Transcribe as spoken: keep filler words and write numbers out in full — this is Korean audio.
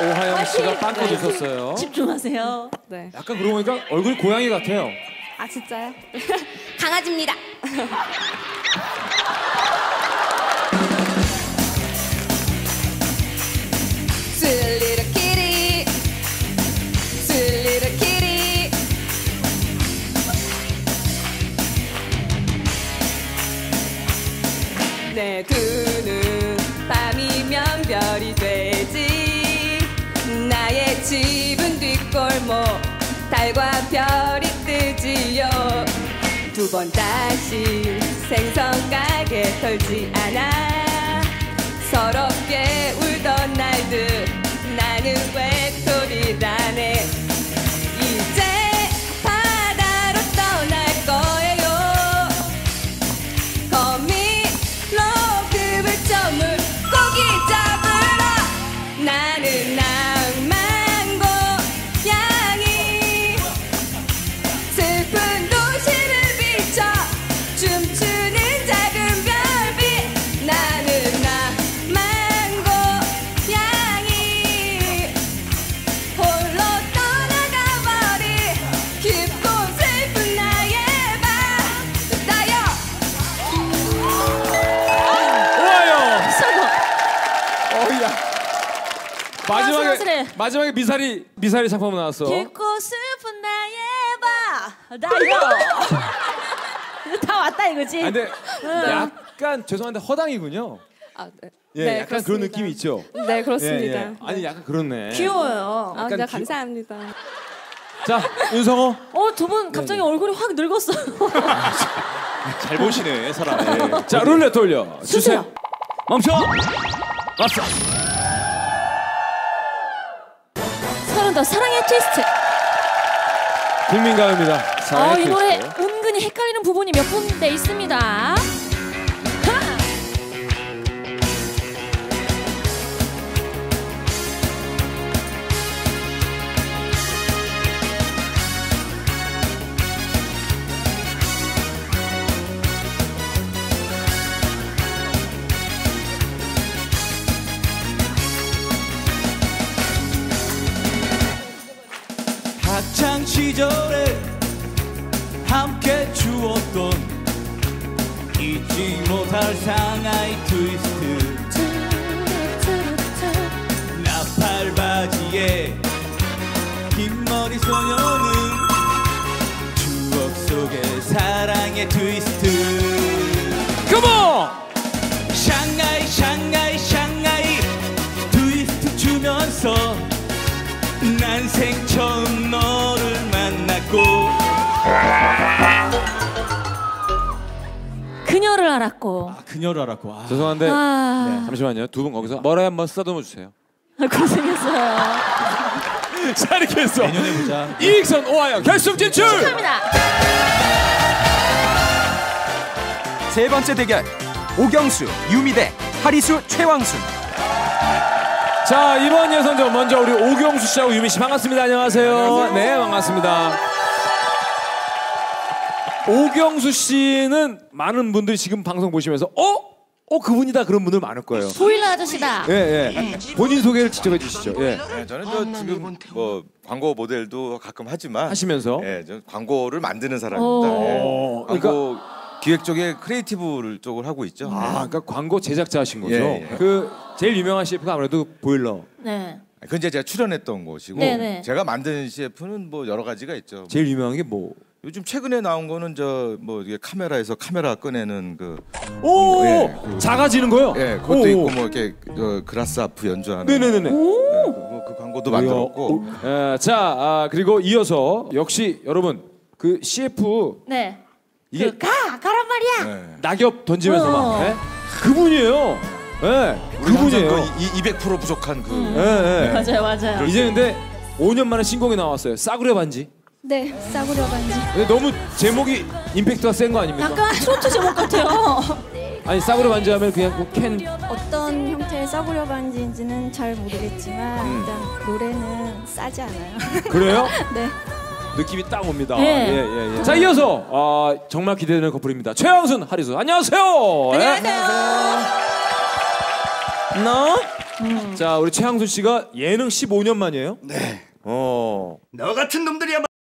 오하영 씨가 빵꾸 주셨어요. 집중하세요. 네. 약간 그러고 보니까 얼굴이 고양이 같아요. 아 진짜요? 강아지입니다. Sweet little kitty, sweet little kitty. 내 두 눈 밤이면 별이 되지. 나의 집은 뒷골목 달과 별이 뜨지요. 두 번 다시 생선 가게 털지 않아. 서럽게 울던 날들 나는 외톨이라네. 이제 바다로 떠날 거예요. 거미로 급을 저 물고기 잡으러. 나는 낭만 고양이 슬픈 도시를 비춰 춤추는 작은 별빛. 나는 낭만 고양이 홀로 떠나가버린 깊고 슬픈 나의 바다요. 오하영. 서고. 어야. 마지막에 아슬아슬해. 마지막에 미사리 미사리 작품 나왔어. 깊고 슬픈 나의 바다 이거. 이거 다 왔다 이거지. 아, 근데 약간 죄송한데 허당이군요. 아, 네. 예, 네, 약간 그렇습니다. 그런 느낌이 있죠. 네, 그렇습니다. 예, 예. 아니 약간 그렇네. 귀여워요. 아, 약간 네, 귀- 감사합니다. 자, 윤성호. 어, 두 분 갑자기 얼굴이 확 늙었어요. 잘 보시네 사람. 자, 룰렛 돌려 주세요. 멈춰. 왔어. 서른더 사랑의 트위스트. 국민가요입니다. 어, 사랑의 이 노래 트위스트. 은근히 헷갈리는 부분이 몇 군데 있습니다. 하! 학창 시절에 함께 추었던 잊지 못할 상하이 트위스트. 나팔 바지에 긴 머리 소녀는 추억 속의 사랑의 트위스트. 컴온! 샹하이 샹하이 샹하이 트위스트 추면서 난 생처음 너를 만났고 그녀를 알았고. 아, 그녀를 알았고. 아. 죄송한데 아, 네, 잠시만요. 두 분 거기서 머리 한번 쓰다듬어 주세요. 고생했어요. 자, 이렇게 해서 내년에 보자. 이익선 오하영 결승 진출. 축하합니다. 세 번째 대결 오경수, 유미 대 하리수, 최왕순. 자, 이번 예선전 먼저 우리 오경수 씨하고 유미 씨 반갑습니다. 안녕하세요. 안녕하세요. 네, 반갑습니다. 오경수 씨는 많은 분들이 지금 방송 보시면서 어? 어, 그분이다 그런 분들 많을 거예요. 보일러 아저씨다. 예, 예. 본인 소개를 직접 해주시죠. 예. 네, 저는 저 지금 뭐 광고 모델도 가끔 하지만 하시면서 예, 저는 광고를 만드는 사람입니다. 예. 어, 광고 기획 쪽에 크리에이티브 쪽을 하고 있죠. 아, 그러니까 광고 제작자 하신 거죠. 예, 예. 그 제일 유명한 씨에프가 아무래도 보일러. 네. 그건 이제 제가 출연했던 곳이고 네네. 제가 만든 씨에프는 뭐 여러 가지가 있죠. 제일 유명한 게 뭐? 요즘 최근에 나온 거는 저 뭐 이게 카메라에서 카메라 꺼내는 그 오, 예, 그- 작아지는 거요? 예, 그것도 오. 있고 뭐 이렇게 저 그라스 아프 연주하는 네네네네. 네, 그, 뭐 그 광고도 만들었고 예, 자, 아, 그리고 이어서 역시 여러분 그 씨에프 네. 이게 그 가! 가란 말이야! 네. 낙엽 던지면서 어. 막 예? 그분이에요. 예, 우리 항상 그분이에요. 그 이- 이백 퍼센트 부족한 그 음. 예, 예. 맞아요, 맞아요. 이제 근데 오 년 만에 신곡이 나왔어요. 싸구려 반지. 네, 싸구려 반지. 근데 너무 제목이 임팩트가 센 거 아닙니까? 약간 트로트 제목 같아요. 아니 싸구려 반지 하면 그냥 그 캔. 어떤 형태의 싸구려 반지인지는 잘 모르겠지만 음. 일단 노래는 싸지 않아요. 그래요? 네. 느낌이 딱 옵니다. 네. 예, 예, 예. 자, 이어서 아, 정말 기대되는 커플입니다. 최양순, 하리수. 안녕하세요. 안녕하세요. 예? 너 자, 우리 최항순 씨가 예능 십오 년 만이에요? 네. 어. 너 같은 놈들이야.